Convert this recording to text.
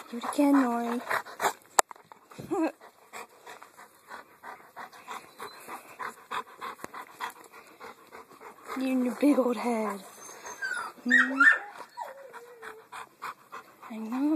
Do it again, Nori. You and your big old head. I know.